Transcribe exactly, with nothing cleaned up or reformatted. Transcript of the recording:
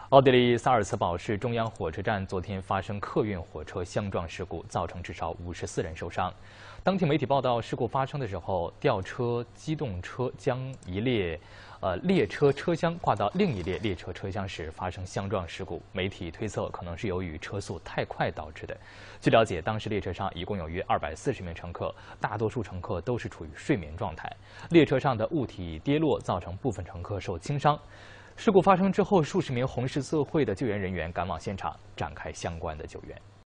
奥地利萨尔茨堡市中央火车站昨天发生客运火车相撞事故，造成至少五十四人受伤。当地媒体报道，事故发生的时候，吊车机动车将一列呃列车车厢挂到另一列列车车厢时发生相撞事故。媒体推测可能是由于车速太快导致的。据了解，当时列车上一共有约二百四十名乘客，大多数乘客都是处于睡眠状态。列车上的物体跌落，造成部分乘客受轻伤。事故发生之后，数十名红十字会的救援人员赶往现场，展开相关的救援。